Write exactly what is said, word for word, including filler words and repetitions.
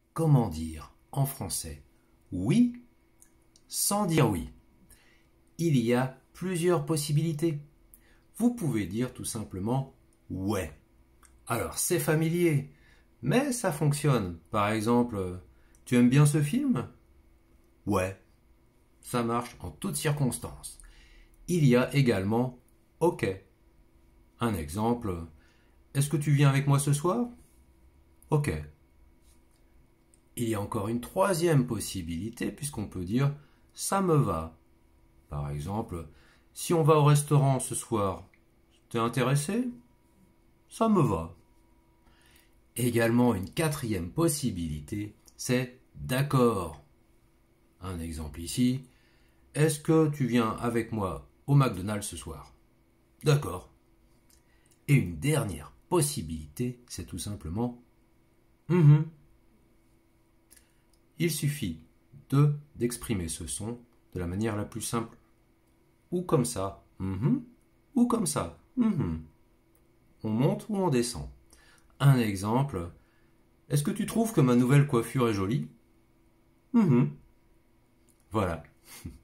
comment dire en français oui sans dire oui? Il y a plusieurs possibilités. Vous pouvez dire tout simplement ouais. Alors c'est familier, mais ça fonctionne. Par exemple, tu aimes bien ce film? Ouais, ça marche en toutes circonstances. Il y a également ok. Un exemple, est-ce que tu viens avec moi ce soir? Ok. Il y a encore une troisième possibilité puisqu'on peut dire ça me va. Par exemple, si on va au restaurant ce soir, t'es intéressé? Ça me va. Également une quatrième possibilité, c'est d'accord. Un exemple ici, est-ce que tu viens avec moi au McDonald's ce soir? D'accord. Et une dernière possibilité, c'est tout simplement mhm. Il suffit de d'exprimer ce son de la manière la plus simple. Ou comme ça, mhm, ou comme ça, mhm. On monte ou on descend. Un exemple, est-ce que tu trouves que ma nouvelle coiffure est jolie? Mhm. Voilà.